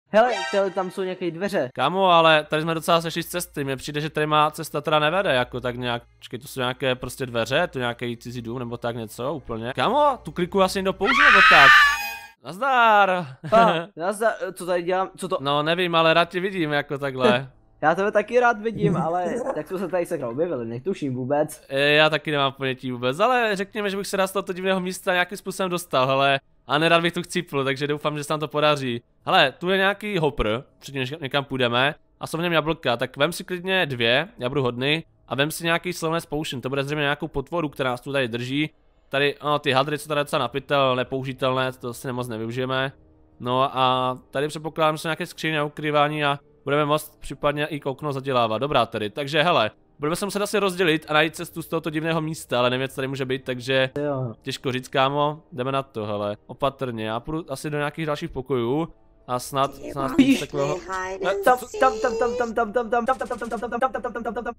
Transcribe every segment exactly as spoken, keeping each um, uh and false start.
Hele, tady tam jsou nějaké dveře. Kámo, ale tady jsme docela sešli z cesty, mně přijde, že tady má cesta teda nevede, jako tak nějak, počkej, to jsou nějaké prostě dveře, to nějaký cizí dům, nebo tak něco, úplně. Kámo, tu kliku asi někdo použil, nebo tak. Nazdar. Ha, nazdar, co tady dělám, co to? No nevím, ale rád tě vidím, jako takhle. Já tebe taky rád vidím, ale jak jsme se tady sakra objevili, netuším vůbec. Já taky nemám ponětí vůbec, ale řekněme, že bych se dá z tohoto divného místa nějakým způsobem dostal, hele. A nerad bych to chcípl, takže doufám, že se nám to podaří. Hele, tu je nějaký hopper, předtím než někam půjdeme. A jsou v něm jablka, tak vem si klidně dvě, já budu hodný. A vem si nějaký slowness potion, to bude zřejmě nějakou potvoru, která nás tu tady drží. Tady, no, ty hadry, co tady docela napitel, nepoužitelné, to si nemoc nevyužijeme. No a tady předpokládám, že jsou nějaké skříně na ukrývání a budeme moct případně i kouknout zadělávat. Dobrá tedy, takže hele, budeme se muset asi rozdělit a najít cestu z tohoto divného místa, ale nevím, co tady může být, takže Jo. Těžko říct, kámo, jdeme na to, hele, opatrně, já půjdu asi do nějakých dalších pokojů a snad, snad nic takového. Tam, tam, tam, tam, tam, tam, tam, tam, tam, tam, tam, tam, tam, tam, tam, tam, tam, tam, tam.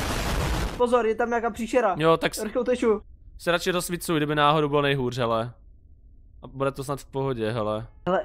Pozor, je tam nějaká příšera. Jo, tak Rychle uteču. se radši rozsvicuj, kdyby náhodou bylo nejhůř, hele. A bude to snad v pohodě, hele. Hele,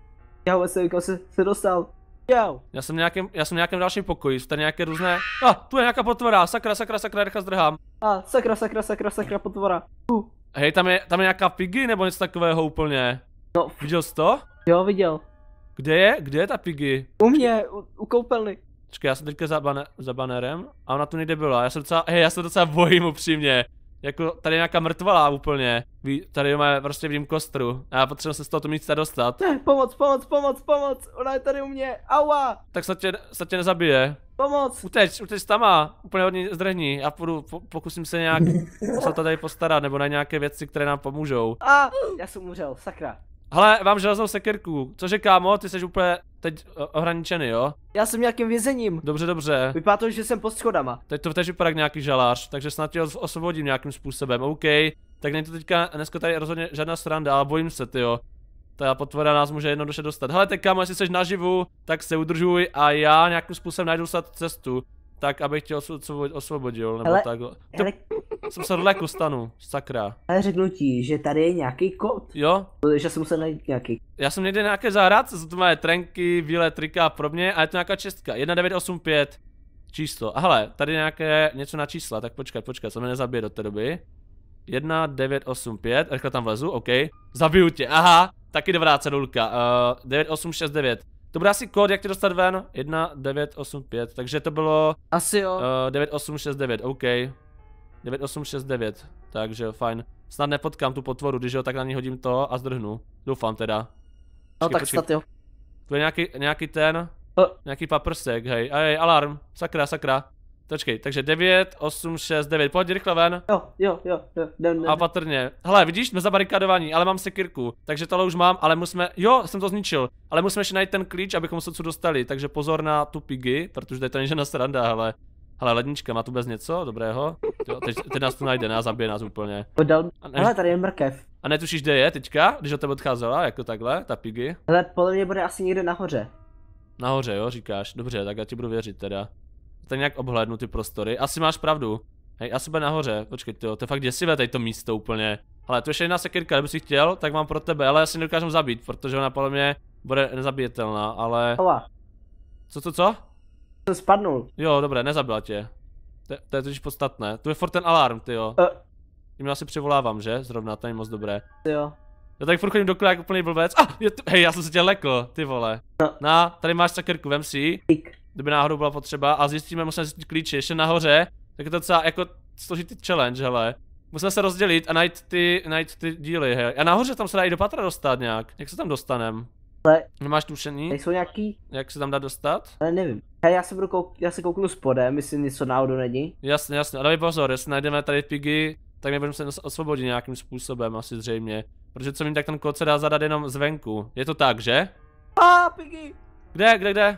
já vůbec nevím, kam se, se dostal. Jau. Já jsem v nějakém, já jsem v nějakém dalším pokoji, jsou tady nějaké různé, a ah, tu je nějaká potvora, sakra, sakra, sakra, rychle zdrhám. A sakra, sakra, sakra, sakra, potvora. Uh. Hej, tam je, tam je nějaká Piggy nebo něco takového úplně. No. Viděl jsi to? Jo, viděl. Kde je, kde je ta Piggy? U mě, u, u koupelny. Počkej, já jsem teďka za, bane, za banerem a ona tu někde byla, já jsem docela, hej, já se docela bojím upřímně. Jako, tady je nějaká mrtvalá úplně, Ví, tady máme prostě vidím kostru a já potřebuji se z tohoto místa dostat. Ne, pomoc, pomoc, pomoc, pomoc, ona je tady u mě, aua. Tak snad tě, snad tě nezabije. Pomoc. Uteč, uteč tam, úplně hodně zdrhní, já půjdu, po, pokusím se nějak se to tady postarat, nebo na nějaké věci, které nám pomůžou. A, já jsem umřel, sakra. Hele, mám železnou sekirku, cože kámo, ty jsi úplně teď ohraničený, jo? Já jsem nějakým vězením. Dobře, dobře. Vypadá to, že jsem pod schodama. Teď to teď vypadá jak nějaký žalář, takže snad tě osvobodím nějakým způsobem, OK. Tak není to teďka, dneska tady rozhodně žádná sranda, ale bojím se, tyjo. Ta potvora nás může jednoduše dostat. Hele, teď kámo, jestli jsi naživu, tak se udržuj a já nějakým způsobem najdu snad cestu. Tak, abych tě osvobodil, nebo hele, tak. Hele, jsem se daleko stanu, sakra. Ale řeknu ti, že tady je nějaký kód. Jo? Že jsem musel najít nějaký. Já jsem někde nějaké zahrádce, co tu má trenky, bílé trika a podobně a je to nějaká čestka, jedna devět osm pět číslo. A hele, tady nějaké něco na čísla, tak počkat, počkat, co mě nezabije do té doby. jedna devět osm pět, rychle tam vlezu, OK. Zabiju tě, aha, taky dobrá cedulka, uh, devět osm šest devět. To bude asi kód, jak tě dostat ven, jedna devět osm pět, takže to bylo asi jo. Uh, devět osm šest devět, OK. devět osm šest devět, takže jo, fajn. Snad nepotkám tu potvoru, když jo, tak na ní hodím to a zdrhnu. Doufám teda. No počkej, tak počkej. snad jo. Tu je nějaký, nějaký ten, uh. nějaký paprsek, hej, hej, alarm, sakra, sakra. Počkej, takže devět osm šest devět, pojď rychle ven. Jo, jo, jo, jo, jdem, jdem. A patrně. Hele, vidíš, jsme zabarikádovaní, ale mám sekirku, takže tohle už mám, ale musíme, jo, jsem to zničil, ale musíme ještě najít ten klíč, abychom se odsud dostali, takže pozor na tu Piggy, protože tady to není žádná sranda, hele. Hele, lednička, má tu bez něco dobrého? Jo, teď, teď nás tu najde, nás zabije nás úplně. Podal... Ne... Hele, tady je mrkev. A netušíš, kde je teďka, když od tebe odcházela, jako takhle, ta Piggy? Hele, podle mě bude asi někde nahoře. Nahoře, jo, říkáš, dobře, tak já ti budu věřit teda. Tak nějak obhlédnu ty prostory, asi máš pravdu. Hej, asi bude nahoře, počkej, tyjo, to je fakt děsivé tady to místo úplně. Ale tu ještě jedna sekirka, kdyby si chtěl, tak mám pro tebe, ale já si nedokážu zabít, protože ona podle mě bude nezabijitelná, ale... Hala. Co, co, co? Jsem spadnul. Jo, dobré, nezabila tě. To, to je totiž podstatné, tu je furt ten alarm, tyjo. Uh. Tím já si přivolávám, že? Zrovna, to není moc dobré. Jo. Já tak furt chodím dokola jak úplný blbec. Ah, je, hej, já jsem se tě lekl, ty vole. No. Na, tady máš sekirku, vem si ji. Kdyby náhodou byla potřeba a zjistíme, musíme zjistit klíče, ještě nahoře. Tak je to docela jako složitý challenge, hele. Musíme se rozdělit a najít ty, najít ty díly, hej. A nahoře tam se dá i do patra dostat nějak. Jak se tam dostanem? Ale... Nemáš tušení? Nejsou nějaký? Jak se tam dá dostat? Ale nevím. Hej, já se budu kouk... já se kouknu spodem, jestli něco náhodou není. Jasně, jasně, ale dej pozor, jestli najdeme tady Piggy, tak nebudeme se osvobodit nějakým způsobem, asi zřejmě. Protože co vím, tak ten kód se dá zadat jenom zvenku. Je to tak, že? A Piggy! Kde, kde, kde?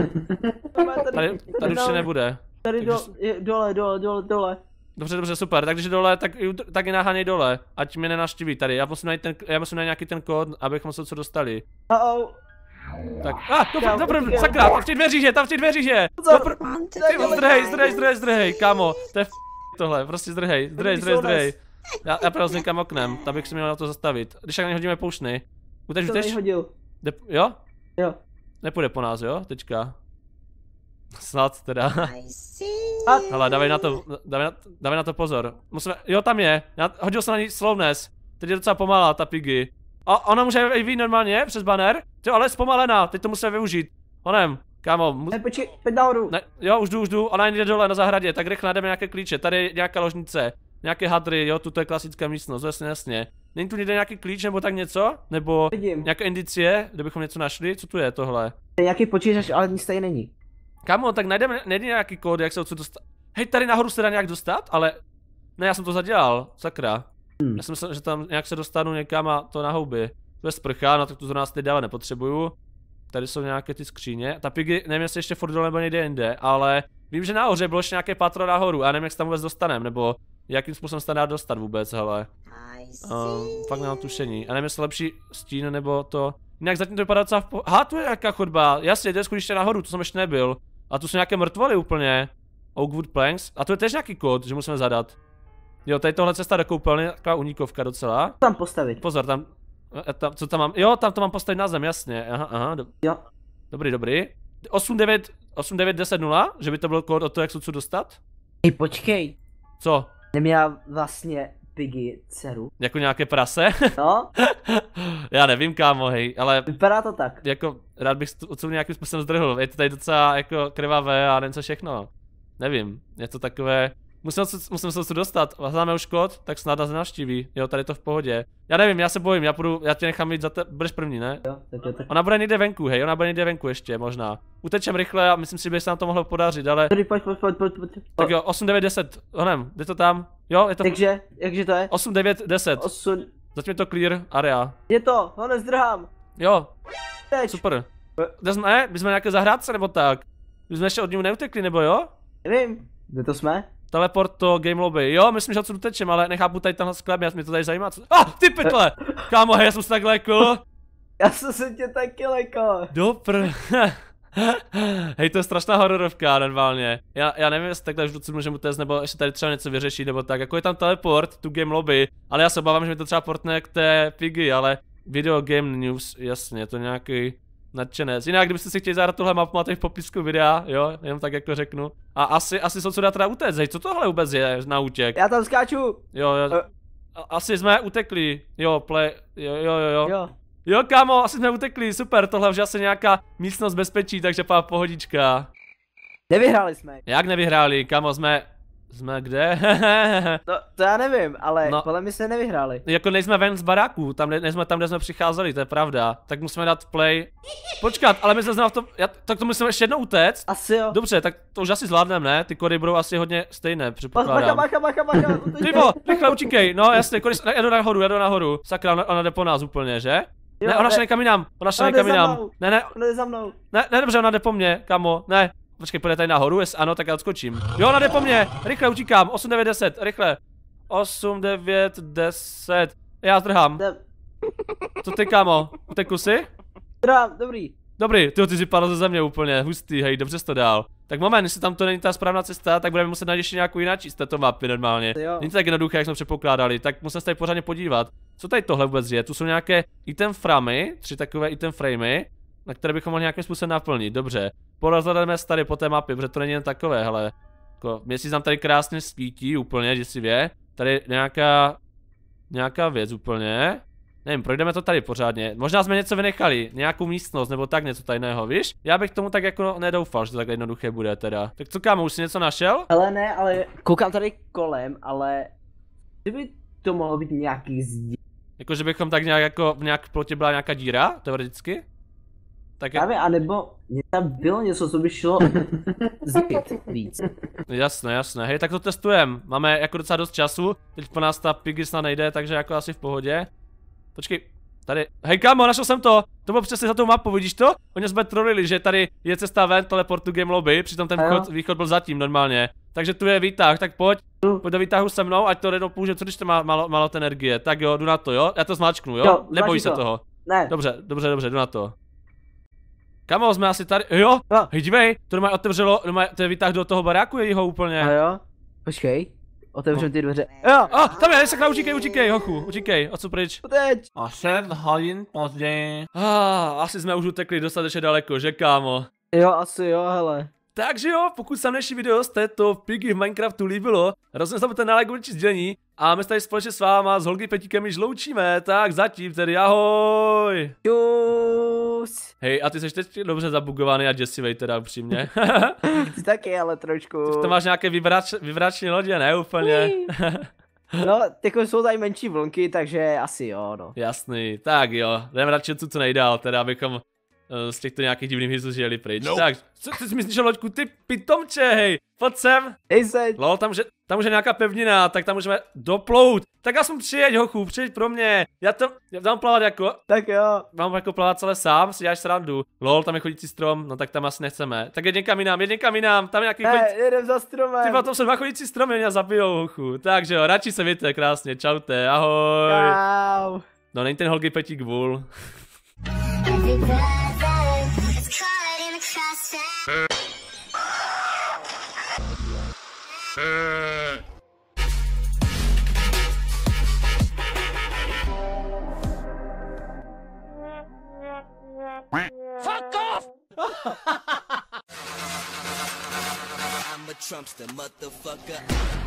tady, tady, tady už se nebude. Tady do, je, dole, dole, dole, dole. Dobře, dobře, super, takže dole, tak, tak i naháněj dole, ať mě nenaštíví tady, já musím najít ten, já musím najít nějaký ten kód, abychom se co dostali. Uh-oh. Tak, a, ah, dobře, sakra, tam v těch dveřích je, tam v těch dveřích je. Zdrhej, zdrhej, zdrhej, zdrhej, kámo, to je f*** tohle, prostě zdrhej, zdrhej, zdrhej, zdrhej. Já, já právě někam oknem, tam bych si měl na to zastavit, když tak nehodíme poušny. Uteč, uteč. Jo? Jo? Jo. Nepůjde po nás, jo, teďka. Snad teda. A... Hele, dávej na to, dávej na, dávej na to pozor. Musíme, jo, tam je. Já hodil jsem na ní slowness. Teď je docela pomalá ta Piggy. A ona může i vyjít normálně přes banner. Jo, ale je zpomalená, teď to musíme využít. Onem, kámo. Mus... Ne, počkej, pojď nahoru. Ne, jo, už jdu, už jdu, ona jde dole na zahradě, tak rychle najdeme nějaké klíče. Tady je nějaká ložnice, nějaké hadry, jo, tuto je klasická místnost, jasně, jasně. Není tu někde nějaký klíč nebo tak něco? Nebo Vidím. nějaké indicie, kde bychom něco našli? Co tu je tohle? Je nějaký počítač, ale nic tady není. Kámo, tak najdeme, nejde nějaký kód, jak se odsud dostat. Hej, tady nahoru se dá nějak dostat, ale... Ne, já jsem to zadělal, sakra. Hmm. Já jsem myslel, že tam nějak se dostanu někam a to na houby. To je sprcha, no tak tu zrovna teď dávat nepotřebuju. Tady jsou nějaké ty skříně. Ta Piggy, nevím jestli ještě furt dole nebo někde jinde, ale vím, že nahoře bylo ještě nějaké patro nahoru a nevím, jak se tam vůbec dostaneme, nebo jakým způsobem se tam dá dostat vůbec, hele. Um, fakt nemám tušení. A nevím, jestli lepší stín nebo to. Jinak zatím to vypadá docela v po... Aha, tu je nějaká chodba. Jasně, jde ještě nahoru, to jsem ještě nebyl. A tu jsou nějaké mrtvoly úplně. Oakwood planks. A tu je tež nějaký kód, že musíme zadat. Jo, tady tohle cesta do koupelny, taková uníkovka docela. Tam postavit. Pozor, tam, tam, co tam mám, jo, tam to mám postavit na zem, jasně, aha, aha, do, jo. Dobrý, dobrý. osm devět deset nula, že by to byl kód o to, jak se odsud dostat? Hej, počkej. Co? Neměla vlastně Piggy dceru? Jako nějaké prase? No. Já nevím, kámo, hej, ale... Vypadá to tak. Jako, rád bych to odsud nějakým způsobem zdrhl, je to tady docela jako krvavé a nevím co všechno. Nevím, je to takové... Musím se, musím se odsud dostat, známe už kód, tak snad nás nenavštíví, jo, tady to v pohodě. Já nevím, já se bojím, já půjdu, já tě nechám jít za te, budeš první, ne? Jo, tak jo, tak. Ona bude někde venku, hej, ona bude někde venku ještě, možná. Utečem rychle a myslím si, že by se nám to mohlo podařit, ale... Tady, pojď, pojď, pojď, pojď, pojď. Tak jo, osm devět deset, onem, jde to tam? Jo, je to... Takže, jakže to je? osm devět deset. osm... Zatím je to clear area. Je to, ho nezdrhám. Jo, Teď. super. Kde jsme, my jsme nějaké zahrádce nebo tak? My jsme ještě od něj neutekli, nebo jo? Nevím, kde to jsme? Teleport to game lobby, jo, myslím, že odsud utečem, ale nechápu tady tenhle sklep, mě to tady zajímá, co... Ah, ty pytle! Kámo, hej, já jsem se tak lekl. Já jsem se tě taky lekl. Dopr. Hej, to je strašná hororovka, normálně. Já, já nevím, jestli takhle už docela můžeme utéct, nebo ještě tady třeba něco vyřešit, nebo tak, jako je tam teleport, tu game lobby, ale já se obávám, že mi to třeba portne k té Piggy, ale video game news, jasně, to nějaký nadšenec. Jinak, kdybyste si chtěli zahrát tuhle mapu, máte v popisku videa, jo, jenom tak jako řeknu. A asi, asi jsou co dá teda utéct, hej, co tohle vůbec je na útěk? Já tam skáču. Jo, jo. Asi jsme utekli, jo, play, jo, jo, jo, jo. Jo. Jo, kámo, asi jsme utekli, super, tohle už asi nějaká místnost bezpečí, takže pá pohodička. Nevyhráli jsme. Jak nevyhráli, kámo, jsme, jsme kde? To, to já nevím, ale No. podle mě jsme nevyhráli. Jako nejsme ven z baráku, tam ne, nejsme tam, kde jsme přicházeli, to je pravda. Tak musíme dát play. Počkat, ale my jsme znali v tom, já, tak to musíme ještě jednou utéct. Asi jo. Dobře, tak to už asi zvládneme, ne? Ty kody budou asi hodně stejné, Bacha, předpokládám. bacha, bacha, bacha. Tybo, rychle utíkej, no jasně, kody, jedu nahoru, jedu nahoru. Sakra, ona, ona jde po nás úplně, že? Jo, ne, ona šla ne. někam jinam, ona šla Ona někam jde za jinam. mnou. Ne, ne, Ona jde za mnou. ne, ne, dobře, ona jde po mně, kamo, ne. Počkej, půjde tady nahoru, jestli ano, tak já odskočím. Jo, ona jde po mně, rychle utíkám, osm devět deset, rychle. osm devět deset, já zdrhám. Jde. Co ty, kámo, utekl jsi? Zdrhám, dobrý. Dobrý, ty ty si padl ze země úplně, hustý, hej, dobře jsi to dál. Tak moment, jestli tam to není ta správná cesta, tak budeme muset najít ještě nějakou jináčí z této mapy normálně. Jo. Není to tak jednoduché, jak jsme předpokládali, tak musíme se tady pořádně podívat. Co tady tohle vůbec je? Tu jsou nějaké item framey, tři takové item framey, na které bychom mohli nějakým způsobem naplnit, dobře. Porozhledeme se tady po té mapě, protože to není jen takové, hele. Jako, měsíc nám tady krásně svítí úplně, děsivě. Tady nějaká, nějaká věc úplně. Nevím, projdeme to tady pořádně. Možná jsme něco vynechali, nějakou místnost nebo tak něco tajného, víš? Já bych tomu tak jako nedoufal, že to tak jednoduché bude teda. Tak co, kámo, už jsi něco našel? Ale ne, ale koukám tady kolem, ale kdyby to mohlo být nějaký zdí. Jako, že bychom tak nějak jako v nějak plotě byla nějaká díra, teoreticky? Tak je... Právě, anebo tam bylo něco, co by šlo zbyt víc. Jasné, jasné, hej, tak to testujeme. Máme jako docela dost času, teď po nás ta Piggy snad nejde, takže jako asi v pohodě. Počkej, tady, hej kámo, našel jsem to, to bylo přesně za tou mapu, vidíš to? Oni jsme trolili, že tady je cesta ven, teleportu game lobby, přitom ten vchod, východ byl zatím normálně. Takže tu je výtah, tak pojď, pojď do výtahu se mnou, ať to jednou použije, co když to má malo, malo té energie, tak jo, jdu na to, jo, já to zmáčknu, jo, jo neboj se to. toho. Ne. Dobře, dobře, dobře, jdu na to. Kamo, jsme asi tady, jo, no. Hej, dívej, to doma otevřelo, doma, to je výtah do toho baráku jejího úplně. A jo, počkej. Otevřu ty dveře. Jo! A, oh, tam je, sakra, utíkej, utíkej, hochu, utíkej, odsud pryč. Teď! A šest hodin později. Ah, asi jsme už utekli dostatečně daleko, že kámo? Jo, asi jo, hele. Takže jo, pokud se vám dnešní video z této Piggy v Minecraftu líbilo, rozhodně zapomeňte na like, či sdělení a my se tady společně s váma s Holgy Petíkem již loučíme, tak zatím tedy ahoj! Čus! Hej, a ty jsi teď dobře zabugovaný a děsivej teda upřímně. Ty taky, ale trošku. Ty to máš nějaké vybrač, vybrační lodě, ne úplně? No, jako jsou tady menší vlnky, takže asi jo, no. Jasný, tak jo, jdeme radši co nejdál, teda abychom z těchto nějakých divných hvězdů žili pryč. Nope. Tak, co ty jsi myslíš, loďku, ty pitomče, hej, pojď sem. Hej seď. Lol, tam, že, tam už je nějaká pevnina, tak tam můžeme doplout. Tak já jsem přijeď, hochu, přijeď pro mě. Já to, já mám plavat jako. Tak jo. Mám jako plavat celé sám, si děláš srandu. Lol, tam je chodící strom, no tak tam asi nechceme. Tak jedně kam jinam, jedně kam jinam, tam je nějaký Ne, chodící... jedem za stromem. Ty potom jsou dva chodící stromy, mě zabijou, hochu. Takže jo, radši se víte, krásně, čaute, ahoj. Čau. No, není ten Holgy Petík vůl. Fuck off! I'm a Trumpster, motherfucker.